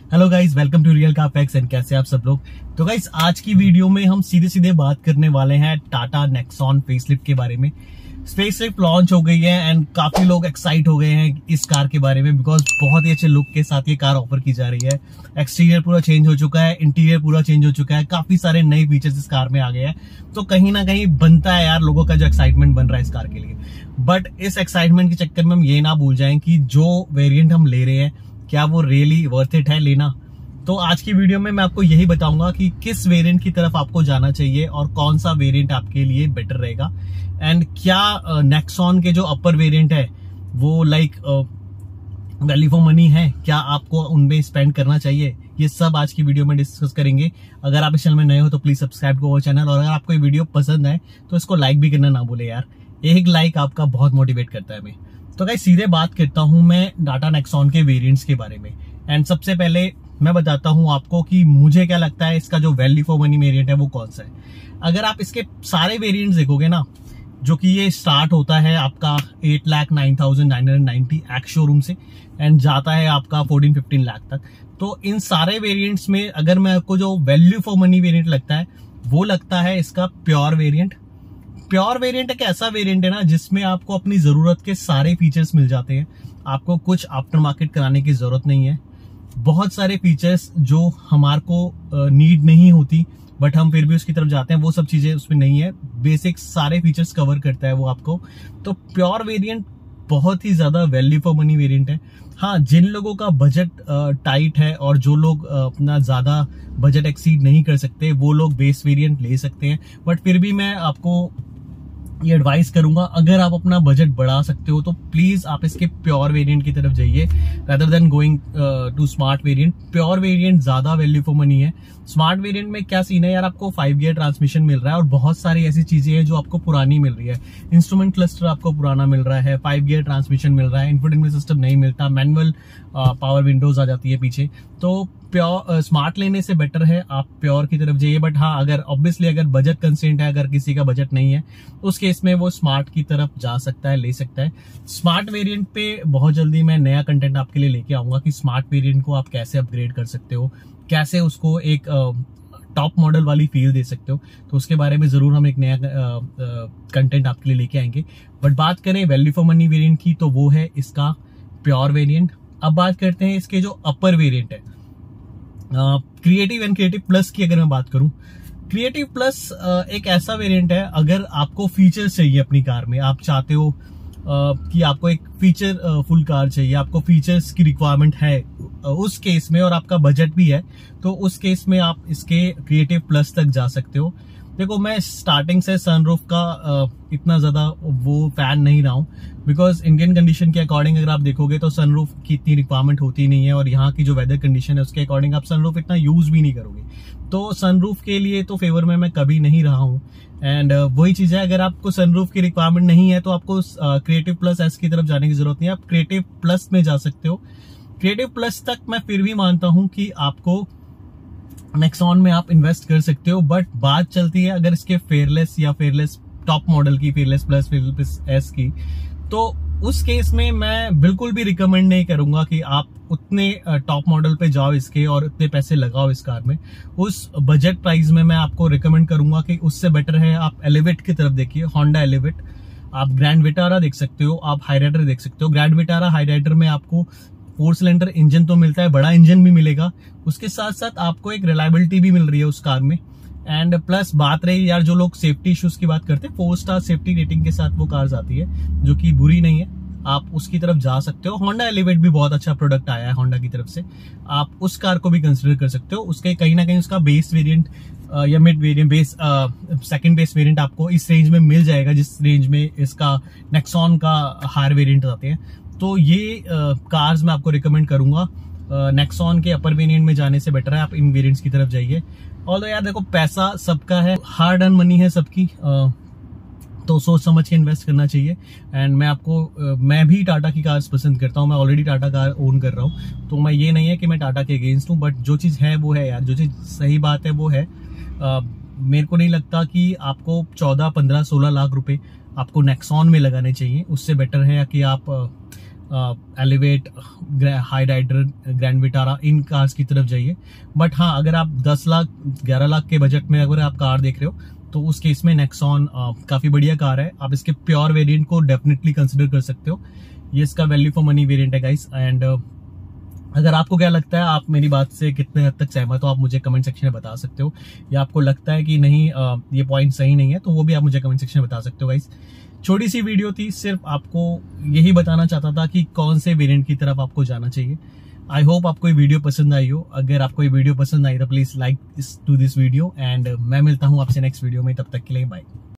Hello guys, welcome to real car facts. And कैसे आप सब लोग। तो गाइस, आज की वीडियो में हम सीधे बात करने वाले हैं टाटा नेक्सॉन फेसलिफ्ट के बारे में। फेसलिफ्ट लॉन्च हो गई है एंड काफी लोग एक्साइट हो गए हैं इस कार के बारे में, बिकॉज बहुत ही अच्छे लुक के साथ ये कार ऑफर की जा रही है। एक्सटीरियर पूरा चेंज हो चुका है, इंटीरियर पूरा चेंज हो चुका है, काफी सारे नए फीचर्स इस कार में आ गए हैं। तो कहीं ना कहीं बनता है यार लोगों का जो एक्साइटमेंट बन रहा है इस कार के लिए। बट इस एक्साइटमेंट के चक्कर में हम ये ना भूल जाएं कि जो वेरिएंट हम ले रहे हैं क्या वो रियली वर्थ इट है लेना। तो आज की वीडियो में मैं आपको यही बताऊंगा कि किस वेरिएंट की तरफ आपको जाना चाहिए और कौन सा वेरिएंट आपके लिए बेटर रहेगा। एंड क्या नेक्सॉन के जो अपर वेरिएंट है वो लाइक वैल्यू फॉर मनी है, क्या आपको उनमें स्पेंड करना चाहिए, ये सब आज की वीडियो में डिस्कस करेंगे। अगर आप इस चैनल में नए हो तो प्लीज सब्सक्राइब करो चैनल, और अगर आपको ये वीडियो पसंद है तो इसको लाइक भी करना ना भूले यार, एक लाइक आपका बहुत मोटिवेट करता है हमें। तो गाइस, सीधे बात करता हूं मैं टाटा नेक्सॉन के वेरिएंट्स के बारे में। एंड सबसे पहले मैं बताता हूं आपको कि मुझे क्या लगता है इसका जो वैल्यू फॉर मनी वेरिएंट है वो कौन सा है। अगर आप इसके सारे वेरिएंट्स देखोगे ना, जो कि ये स्टार्ट होता है आपका 8,09,990 एक्स शोरूम से एंड जाता है आपका 14-15 लाख तक। तो इन सारे वेरिएंट्स में अगर मैं आपको जो वैल्यू फॉर मनी वेरिएंट लगता है वो लगता है इसका प्योर वेरिएंट। प्योर वेरिएंट एक ऐसा वेरिएंट है ना जिसमें आपको अपनी जरूरत के सारे फीचर्स मिल जाते हैं, आपको कुछ आफ्टर मार्केट कराने की जरूरत नहीं है। बहुत सारे फीचर्स जो हमारे को नीड नहीं होती बट हम फिर भी उसकी तरफ जाते हैं, वो सब चीजें उसमें नहीं है। बेसिक सारे फीचर्स कवर करता है वो आपको। तो प्योर वेरिएंट बहुत ही ज्यादा वैल्यू फॉर मनी वेरिएंट है। हाँ, जिन लोगों का बजट टाइट है और जो लोग अपना ज्यादा बजट एक्सीड नहीं कर सकते वो लोग बेस वेरिएंट ले सकते हैं। बट फिर भी मैं आपको ये एडवाइस करूंगा, अगर आप अपना बजट बढ़ा सकते हो तो प्लीज आप इसके प्योर वेरिएंट की तरफ जाइए rather than going to smart variant. Pure variant ज्यादा वैल्यू फॉर मनी है। स्मार्ट वेरिएंट में क्या सीन है यार, आपको 5 गियर ट्रांसमिशन मिल रहा है और बहुत सारी ऐसी चीजें हैं जो आपको पुरानी मिल रही है। इंस्ट्रूमेंट क्लस्टर आपको पुराना मिल रहा है, 5 गियर ट्रांसमिशन मिल रहा है, इंफोटेनमेंट सिस्टम नहीं मिलता, मैनुअल पावर विंडोज आ जाती है पीछे। तो प्योर स्मार्ट लेने से बेटर है आप प्योर की तरफ जाइए। बट हाँ, अगर ऑब्वियसली अगर बजट कंस्ट्रेंट है, अगर किसी का बजट नहीं है उस केस में वो स्मार्ट की तरफ जा सकता है, ले सकता है। स्मार्ट वेरिएंट पे बहुत जल्दी मैं नया कंटेंट आपके लिए लेके आऊंगा कि स्मार्ट वेरिएंट को आप कैसे अपग्रेड कर सकते हो, कैसे उसको एक टॉप मॉडल वाली फील दे सकते हो। तो उसके बारे में जरूर हम एक नया कंटेंट आपके लिए लेके आएंगे। बट बात करें वैल्यू फॉर मनी वेरिएंट की तो वो है इसका प्योर वेरिएंट। अब बात करते हैं इसके जो अपर वेरिएंट है क्रिएटिव एंड क्रिएटिव प्लस की। अगर मैं बात करूं, क्रिएटिव प्लस एक ऐसा वेरिएंट है, अगर आपको फीचर्स चाहिए अपनी कार में, आप चाहते हो कि आपको एक फीचर फुल कार चाहिए, आपको फीचर्स की रिक्वायरमेंट है उस केस में और आपका बजट भी है, तो उस केस में आप इसके क्रिएटिव प्लस तक जा सकते हो। देखो, मैं स्टार्टिंग से सनरूफ का इतना ज्यादा वो फैन नहीं रहा हूं, बिकॉज इंडियन कंडीशन के अकॉर्डिंग अगर आप देखोगे तो सनरूफ की इतनी रिक्वायरमेंट होती नहीं है, और यहाँ की जो वेदर कंडीशन है उसके अकॉर्डिंग आप सनरूफ इतना यूज भी नहीं करोगे। तो सनरूफ के लिए तो फेवर में मैं कभी नहीं रहा हूँ। एंड वही चीज है, अगर आपको सनरूफ की रिक्वायरमेंट नहीं है तो आपको क्रिएटिव प्लस एस की तरफ जाने की जरूरत नहीं है, आप क्रिएटिव प्लस में जा सकते हो। क्रिएटिव प्लस तक मैं फिर भी मानता हूं कि आपको नेक्सॉन में आप इन्वेस्ट कर सकते हो। बट बात चलती है अगर इसके फेयरलेस या फेयरलेस टॉप मॉडल की, फेयरलेस प्लस, फेयरलेस एस की, तो उस केस में मैं बिल्कुल भी रिकमेंड नहीं करूंगा कि आप उतने टॉप मॉडल पे जाओ इसके और उतने पैसे लगाओ इस कार में। उस बजट प्राइस में मैं आपको रिकमेंड करूंगा कि उससे बेटर है आप एलिवेट की तरफ देखिए, होंडा एलिवेट। आप ग्रैंड विटारा देख सकते हो, आप हाईराइडर देख सकते हो। ग्रैंड विटारा हाईराइडर में आपको 4 सिलेंडर इंजन तो मिलता है, बड़ा इंजन भी मिलेगा, उसके साथ साथ आपको एक रिलायबिलिटी भी मिल रही है उस कार में। एंड प्लस बात रही यार, जो लोग सेफ्टी इश्यूज की बात करते हैं, 4 स्टार सेफ्टी रेटिंग के साथ वो कार्स आती है, जो कि बुरी नहीं है, आप उसकी तरफ जा सकते हो। होंडा एलिवेट भी बहुत अच्छा प्रोडक्ट आया है होंडा की तरफ से, आप उस कार को भी कंसिडर कर सकते हो। उसके कहीं ना कहीं उसका बेस वेरिएंट या mid variant, base second base variant आपको इस रेंज में मिल जाएगा जिस रेंज में इसका नेक्सॉन का हायर वेरिएंट आते हैं। तो ये कार्स मैं आपको रिकमेंड करूंगा। नेक्सॉन के अपर वेरिएंट में जाने से बेटर है आप इन वेरिएंट्स की तरफ जाइए। और यार देखो, पैसा सबका है, हार्ड अर्न मनी है सबकी, तो सोच समझ के इन्वेस्ट करना चाहिए। एंड मैं भी टाटा की कार्स पसंद करता हूँ, मैं ऑलरेडी टाटा कार ओन कर रहा हूँ, तो मैं ये नहीं है कि मैं टाटा के अगेंस्ट हूँ। बट जो चीज है वो है यार, जो चीज सही बात है वो है। मेरे को नहीं लगता कि आपको 14, 15, 16 लाख रुपए आपको नेक्सॉन में लगाने चाहिए। उससे बेटर है कि आप एलिवेट, हाईराइडर, ग्रैंड विटारा, इन कार्स की तरफ जाइए। बट हाँ, अगर आप 10 लाख 11 लाख के बजट में अगर आप कार देख रहे हो तो उस केस में नेक्सॉन काफी बढ़िया कार है। आप इसके प्योर वेरिएंट को डेफिनेटली कंसिडर कर सकते हो। ये इसका वैल्यू फॉर मनी वेरिएंट है गाइस। एंड अगर आपको क्या लगता है, आप मेरी बात से कितने हद तक सहमत हो, आप मुझे कमेंट सेक्शन में बता सकते हो। या आपको लगता है कि नहीं ये पॉइंट सही नहीं है, तो वो भी आप मुझे कमेंट सेक्शन में बता सकते हो गाइस। छोटी सी वीडियो थी, सिर्फ आपको यही बताना चाहता था कि कौन से वेरिएंट की तरफ आपको जाना चाहिए। आई होप आपको ये वीडियो पसंद आई हो। अगर आपको ये वीडियो पसंद आई तो please like to this video, and मैं मिलता हूँ आपसे नेक्स्ट वीडियो में। तब तक के लिए बाय।